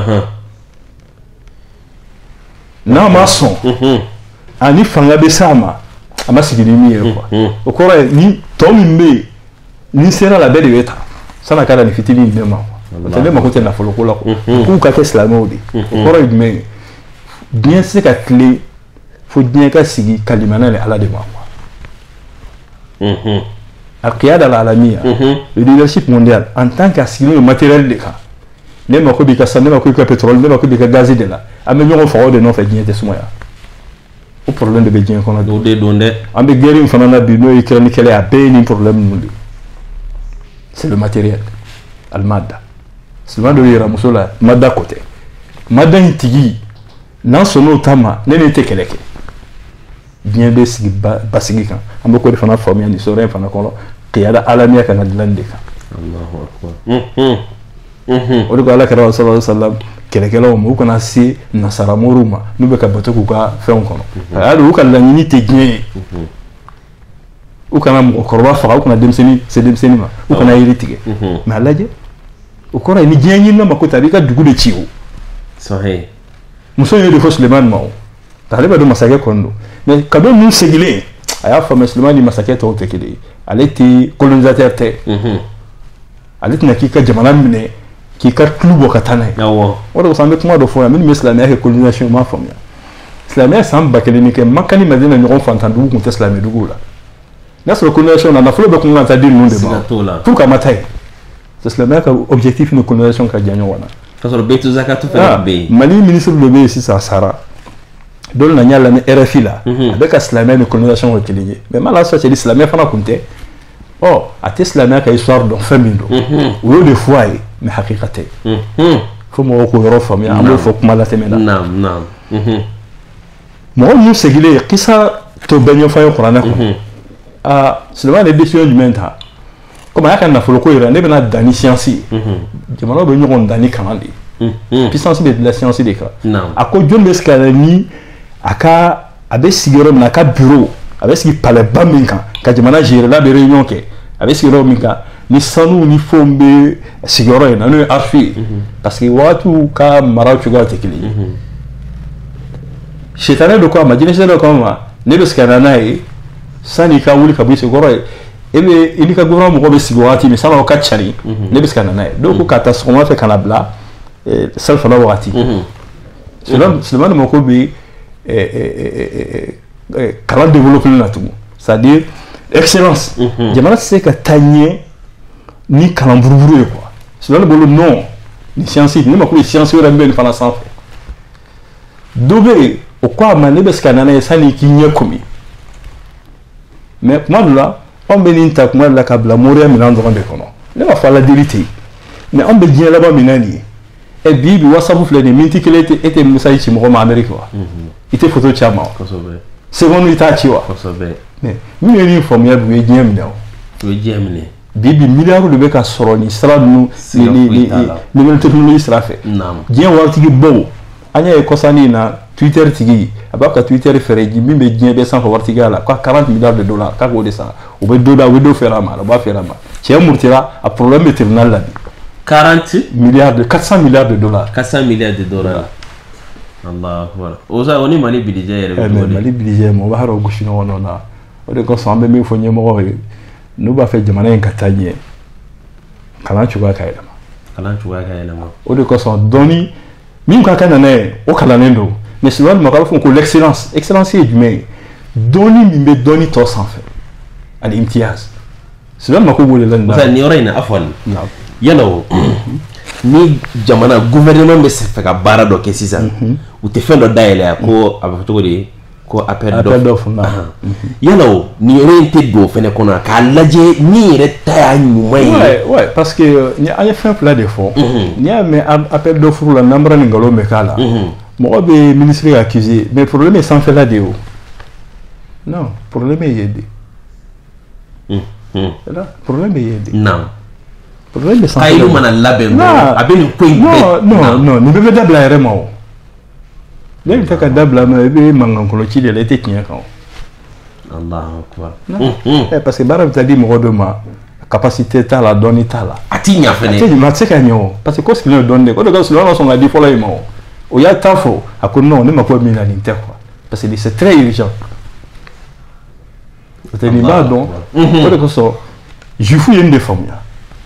n'a ma sɔn ani fanga bɛ s'a ma a ma sigi ni min ye quoi o kɔrɔ ye ni tɔ min bɛ yen ni sera la bɛɛ de bɛ ta san'a ka na nin fitinin in de ma parce que ne mako tɛ nafolo ko la quoi k'u ka kɛ silamɛw de o kɔrɔ ye jumɛn ye diɲɛ tɛ se ka tile fo diɲɛ ka sigi kalimana ni ala de ma quoi al-qiyada al-alamiya le leadership mondial en tant que sigi le matériel de kan ne mako b'i ka san ne mako b'i ka pétrole ne mako b'i ka gaz de la an bɛ ɲɔgɔn faga o de nɔfɛ diɲɛ tɛ sumaya o problème de bɛ diɲɛ kɔnɔ o de don dɛ an bɛ guerre in fana na bi n'o ye Ukraine kɛlɛ a bɛɛ ye nin problème ninnu de c'est le matériel al-madda Suleiman dɔ yɛrɛ muso la madda ko tɛ madda in tigi n'an sɔnn'o ta ma ne ni tɛ kɛlɛ kɛ diɲɛ bɛ sigi basigi kan an bɛ ko de fana faamuya nin sɔrɔ in fana kɔnɔ qiyada alamiya kan ka dilan de kan o de ko ala kɛra sallallahu alaihi wasallam kɛlɛkɛlaw ma u kana se nasaramoriw ma n'u bɛ ka bato k'u ka fɛnw kɔnɔ a y'a dɔn u ka laɲini tɛ diɲɛ ye u kana mɔgɔkɔrɔba faga u kana denmisɛnnin se denmisɛnnin ma u kana yiri tigɛ mais a lajɛ o kɔrɔ ye ni diɲɛ ɲinina ma ko ta a b'i ka dugu de ci o muso in ye de fɔ Suleiman ma o ale bɛ don masakɛ kɔnɔ don mais cadeau ninnu segilen a y'a faamuya Suleiman ni masakɛ tɔw tɛ kelen ye ale tɛ colonisateur tɛ ale tɛna k'i ka jamana minɛ k'i ka tulu bɔ ka taa n'a ye o de kosɔn an bɛ kuma dɔ fɔ yan minnu bɛ silamɛya kɛ colonisation u m'a faamuya silamɛya san ba kelen ni kɛ Maka ni Madina ɲɔgɔn fantandugu tun tɛ silamɛ duguw la n'a sɔrɔ colonisation na nafolo bɛ kun kan taa di ninnu de ma pour que ma taa yen silamɛya ka objectif ni colonisation ka jan ɲɔgɔn na ka sɔrɔ bɛtu zakatu fana bɛ yen Mali ministre dɔ bɛ yen sisan Sara dɔ na n y'a lamɛn R F I la a bɛ ka silamɛya ni colonisation kɛ kelen ye mais malgré ça cɛ ni silamɛya fana kun tɛ ɔ a tɛ silamɛya ka histoire dɔn fɛn min don o y'o de fɔ a ye mais hakika tɛ fo mɔgɔw k'o yɔrɔ faamuya an b'o fɔ kuma latɛmɛ na mɔgɔ minnu segilen kisa to bɛɛ ɲɛfɔ an ye kuranɛ kɔnɔ aa Suleiman ye décision jumɛn ta komi a y'a ka nafolo ko yira ne bɛna dan ni science ye jamanaw bɛ ɲɔgɔn dan ni kalan de ye puissance bɛ dilan science de kan a ko jɔn bɛ se ka ni a ka a bɛ sigi yɔrɔ min na a ka bureau a bɛ sigi palais ba min kan ka jamana gérer la bɛ réunion kɛ a bɛ sigi yɔrɔ min kan ni sanu ni fɛnw bɛ sigiyɔrɔ in na n'o ye arfi ye parce que wagatiw ka maraw cogoya tɛ kelen ye sitanɛ dɔ ko a ma jinɛsɛ dɔ ko a ma ne bɛ se ka na n'a ye sanni i ka wuli ka bɔ i sigiyɔrɔ ye e bɛ i ni ka gouvernement mɔgɔ bɛ sigi wagati min sanni aw ka carin ne bɛ se ka na n'a ye dɔw ko k'a ta sɔgɔma fɛ ka na bila selifana wagati Sulemani mako bɛ kalan développer la tugun, c'est-à-dire excellence. Jamana tɛ se ka taa ɲɛ ni kalan buruburu ye quoi. Sulemani bolo non ni science ni mako bɛ science wɛrɛ min bɛ nin fana sanfɛ. Dɔ bɛ yen o ko a ma ne bɛ se ka na n'a ye sani k'i ɲɛ komi. Mais kuma dɔ la anw bɛ nin ta kuma dɔ la ka bila moriya minɛn dɔrɔn de kɔnɔ. Ne b'a fɔ la vérité. Mais anw bɛ diɲɛ laban minɛ nin ye. Et bi bi WhatsApp filɛ nin minti kelen e tɛ message ci mɔgɔ ma Amérique wa. I tɛ photo ci a ma wa. Seconde i t'a ci wa. Mais min ye nin faamuya bi o ye diɲɛ minɛ o. O ye diɲɛ minɛ. Bi bi miliyari de bɛ ka sɔrɔ nin sira ninnu ni nouvelle technologie sira fɛ. Diɲɛ waritigi baw an y'a ye kɔsani in na Twitter tigi a b'a ka Twitter fɛɛrɛ ji min bɛ diɲɛ bɛɛ sanfɛ waritigiya la k'a quarante milliards de dollars k'a k'o de sara o bɛ dɔ da o bɛ dɔ feere a ma o b'a feere a ma cɛ murutira a problème bɛ tribunal la bi. quarante milliards de quatre cents milliards de dollars. quatre cents milliards de dollars. Allah akbar. O sa o ni Mali budget yɛrɛ bɛ cogo di? Mali budget mɔgɔ b'a yɔrɔ gosi ɲɔgɔn na o de kosɔn an bɛ min fɔ ɲɛmɔgɔw ye n'u b'a fɛ jamana in ka taa ɲɛ kalan cogoya ka yɛlɛma. Kalan cogoya ka yɛlɛma. O de kosɔn dɔnni min ka kan na n'a ye o kalannen don mais Sulemani Mako a b'a fɔ ko l'excellence excellence ye jumɛn ye dɔnni min bɛ dɔnni tɔ sanfɛ ani imtiyaz Sulemani Mako b'o de la nin na. O sa nin yɔrɔ in na afɔli. Yala o ni jamana gouvernement bɛ fɛ ka baara dɔ kɛ sisan u tɛ fɛn dɔ dayɛlɛ ko a bɛ fɔ cogo di ko appel d'offre. Yala o nin yɔrɔ in tɛ don o fɛnɛ kɔnɔ k'a lajɛ min yɛrɛ ta y'a ɲuman ye. Ouais ouais parce que an ye fɛn fila de fɔ n'i y'a mɛn appel d'offre la n'an bɔra nin nkalon bɛ k'a la mɔgɔ bɛ ministre ka accuser mais problème ye sanfɛla de ye o non problème ye yen de problème ye yen de. Non. Problème bɛ sanfɛla. Kayilu mana labɛn dɔrɔn a bɛ nin ko in bɛɛ. non non nin bɛɛ bɛ dabila a yɛrɛ ma o. Ne bɛ fɛ ka dabila ma i bɛ mankan kɔlɔsi de la i tɛ tiɲɛ kan o. Allahu akbar. Eh parce que baara bɛ taa di mɔgɔ dɔ ma capacité t'a la dɔnni t'a la. A ti ɲɛ fɛnɛ. A tɛ ɲɛ a tɛ se ka ɲɛ o parce que ko sigilen don dɔnni de o de ka Sulemani ma sɔn ka di fɔlɔ in ma o. O y'a ta fɔ a ko non ne ma ko min na nin tɛ quoi parce que c'est très urgent. O tɛ nin b'a dɔn o de kosɔn jufu ye nin de faamuya.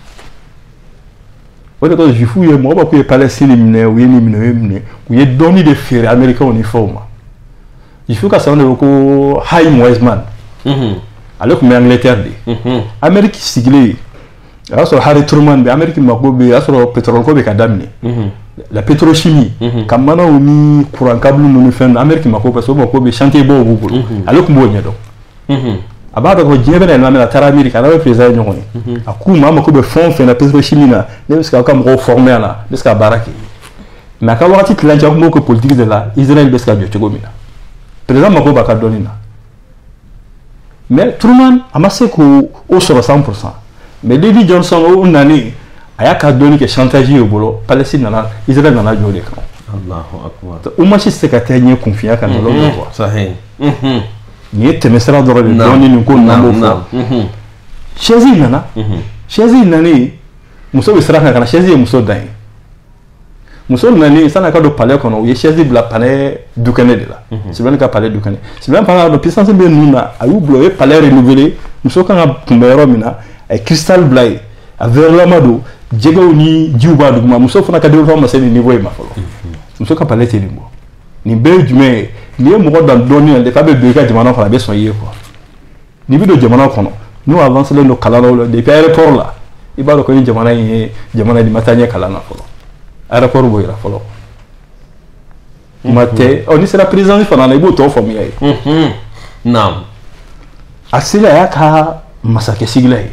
O de kosɔn jufu ye mɔgɔ b'a k'u ye Palestine minɛ u ye nin minɛ u ye minɛ u ye dɔnni de feere américains ni fɛnw ma. Jufu ka sɛbɛn de ko ko Haïm Weizmann ale tun bɛ Angleterre de Amérique sigilen o y'a sɔrɔ Harry Truman bɛ Amérique mako bɛ o y'a sɔrɔ pétrole ko bɛ ka daminɛ la pétrochimie ka manaw ni courant câble ninnu fɛn na Amérique mako parce que o mako bɛ chantier baw b'u bolo ale tun b'o ɲɛdɔn a b'a dɔn ko diɲɛ bɛna lamɛn a taara Amérique a n'a bɛ président ye ɲɔgɔn ye a k'u ma mako bɛ fɛn o fɛn na pétrochimie na ne bɛ se k'aw ka mɔgɔw former a la ne bɛ se ka baara kɛ mais a ka wagati tilancɛ a tun b'o kɛ politique de la Israël bɛ se ka jɔ cogo min na président mako b'a ka dɔnni na mais Truman a ma se k'o sɔrɔ cent pour cent mais Lyndon Johnson o nani a y'a ka dɔnni kɛ chantage ye o bolo Palestine nana Israël nana jɔ o de kan. Allahu akbar. O ma se se ka taa ɲɛ kunfiya kan dɔrɔn quoi. Sahi. Nin ye tɛmɛsira dɔrɔn de dɔɔni nin ko ninnu b'o fɔ. Chaise in nana chaise in nani muso bɛ sira kan ka na chaise ye muso dan ye muso nani san'a ka don palais kɔnɔ u ye chaise bila palais dukɛnɛ de la Sulemani ka palais dukɛnɛ Sulemani fana y'a dɔn puissance bɛ ninnu na a y'u bila o ye palais renouvelé muso kan ka kunbɛn yɔrɔ min na a ye cristal bila yen a verrelama don jɛgɛw ni jiw b'a duguma muso fana ka développement ma se nin niveau in ma fɔlɔ muso ka palais tɛ nin bɔ nin bɛɛ ye jumɛn ye n'i ye mɔgɔ dan dɔɔni na depuis a bɛ don i ka jamana kɔnɔ a bɛ sɔn i ye quoi n'i bɛ don jamana kɔnɔ n'u avancelen don kalan na depuis aéroport la i b'a dɔn ko nin jamana in ye jamana in ma taa ɲɛ kalan na fɔlɔ aéroport b'o yira fɔlɔ kuma tɛ ɔ ni sera président fana na i b'o tɔw faamuya ye. Naam. A sera a y'a ka masakɛ sigila ye.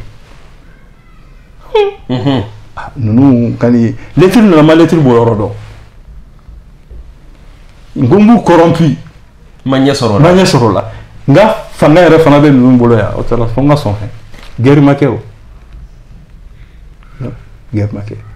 Ninnu kani lettre nana ma lettre bɔ yɔrɔ dɔn n ko n b'u corrompu ma ɲɛ sɔrɔ la ma ɲɛ sɔrɔ la nka fanga yɛrɛ fana bɛ ninnu bolo yan o tɛ la fo n ka sɔn fɛn guerre ma kɛ o guerre ma kɛ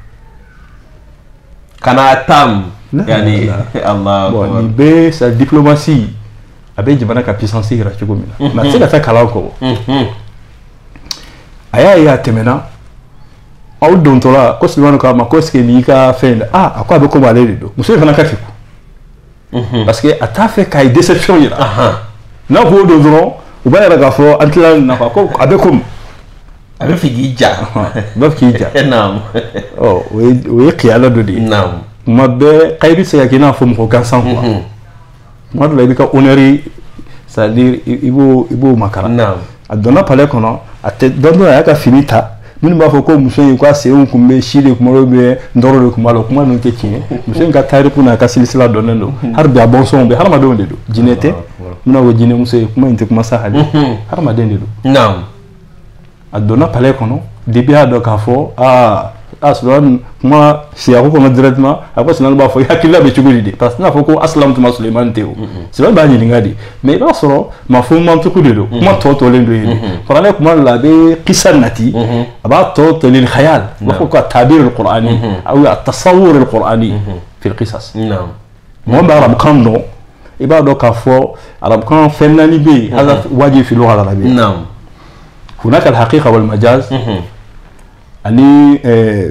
kana tam yani Allah bon nin bɛɛ sa diplomatie a bɛ jamana ka puissance yira cogo min na mais a tɛ se ka taa kalan kɔ a y'a ye a tɛmɛna aw dontɔla ko Sulemani k'a ma ko est ce que nin y'i ka fɛn dɛ ah a ko a bɛ komi ale de don muso in fana ka fiku parce que a t'a fɛ k'a ye déception yira n'a k'o don dɔrɔn u b'a yɛrɛ k'a fɔ an tilala nin na quoi ko a bɛ komi a bɛ fɛ k'i ja a b'a fɛ k'i ja naam ɔ o ye o ye kiyala dɔ de ye naam ma be qayri se yakina fo mo gansan quoi mo do la ka honori c'est-à-dire ibo ibo makara naam adona pale kono ate dondo ya ka finita mun ba fo ko muso yi kwa se on kumbe shile kumaro be ndoro le kumalo kuma non te kine muso ka tari kuna ka silsila donendo har bi abon son be har ma do ndedo jinete muna wo jine muso kuma inte kuma sa hali har ma dendedo naam adona pale kono debi ado ka fo ah aslan kuma si ako ko directement après cela ba fo yakila be chuguli de parce que na fo ko aslam to musliman teo c'est ba ni ngadi mais ba soro ma fo man to kudedo kuma to to lendo yi parale kuma la be qisanati aba to to lil khayal wa ko tabir al qur'ani aw at tasawwur al qur'ani fi al qisas naam mo ba arab kan no iba do ka fo arab kan fenani be hada waji fi lugha arabiyya naam هناك الحقيقة والمجاز أني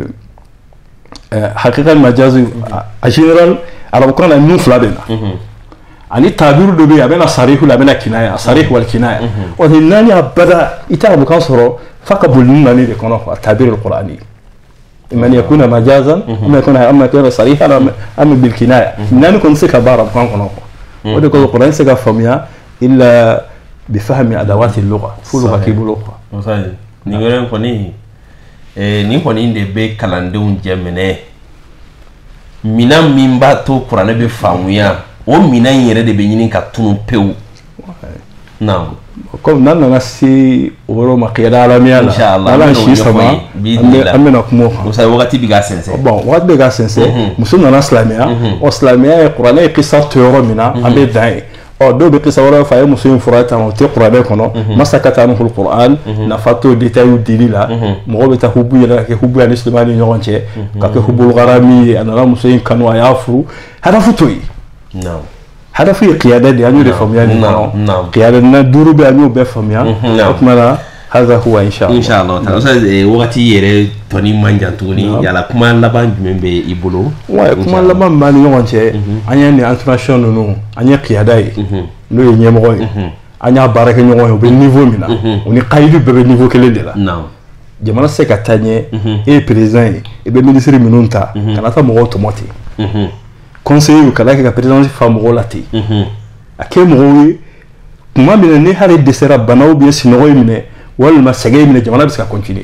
حقيقة المجاز أجنرال على بكرة النوف لابنا أني تعبير دبي أبنا صريح ولا أبنا كناية صريح والكناية وهناني بدأ يتعب كسره فقبلنا ني بكرة التعبير القرآني إما أن يكون مجازا أما يكون أما يكون صريحا أما بالكناية ناني كن سكا بارا بكرة كنا وده كل القرآن سكا فميا إلا بفهم أدوات اللغة فلغة كيبلغة مثلا نيغرن كوني eh ni koni inde be kalandew jemene minan min ba to qur'an be famuya o minan yere de be nyinin ka tunu pew naam comme nan na si woro makiyada alamiya inshallah ala shi sama amena kumo musa wakati biga sense bon wakati biga sense musulman islamiya o islamiya qur'an e qissa toro mina ambe dai o do be qissa wala fa musulman furata o te qur'an kono masakata no qur'an na fato detail dilila mo be ta hubu yela ke hubu an islamani nyonche ka ke hubu gharami ana musulman kanwa yafu hada futoi naam هذا في قيادة دي أنو رفميان نعم نعم قيادة ندورو بأنو بفميان أكمل هذا هو إن شاء الله إن شاء الله تعالى أستاذ وقتي يري توني مانجان توني يلا كمان لبان جمين بي إبولو واي كمان لبان مالي يوان شيء أني أني انترناشيونال نو أني قيادة نو ينيمغوي أني بارك ينيمغوي بالنيفو منا وني قايدو بالنيفو كله دلا نعم جمانا سكتاني إيه بريزان إيه مينيسري منونتا كنا تامو توماتي conseiller kala ka présidence femme rolati ake mowi kuma mina ne hare de sera banaw bi sinogo mine wal ma sagay mine jamana biska continuer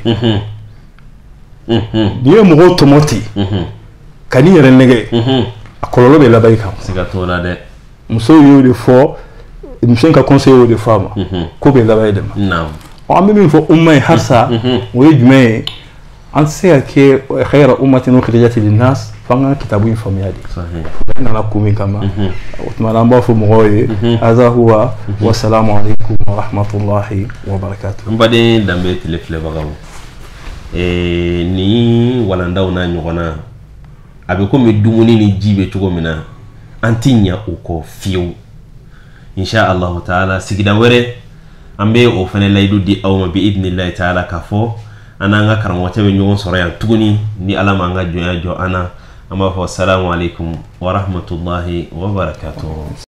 diye mo tomoti kani yere nege akololo be labay kam siga tola de muso yo de fo muso ka conseiller de femme ko be labay dem naam o ambe min fo umma harsa wo jume an se ke khayra ummatin ukhrijat lin nas fanga kitabu infamiyadi صحيح بين على كومي كما وتمنى بافو مغوي هذا هو والسلام عليكم ورحمة الله وبركاته mbade dambe telefle bagaw e ni walanda una nyogona abe ko me dumuni ni jibe tugo mina antinya uko fiu insha Allah taala sigida were ambe o fane laydu di awma bi idnillah taala kafo ananga karamo tawe nyogon soro ya tuguni ni alama nga joya jo ana أما فالسلام عليكم ورحمة الله وبركاته.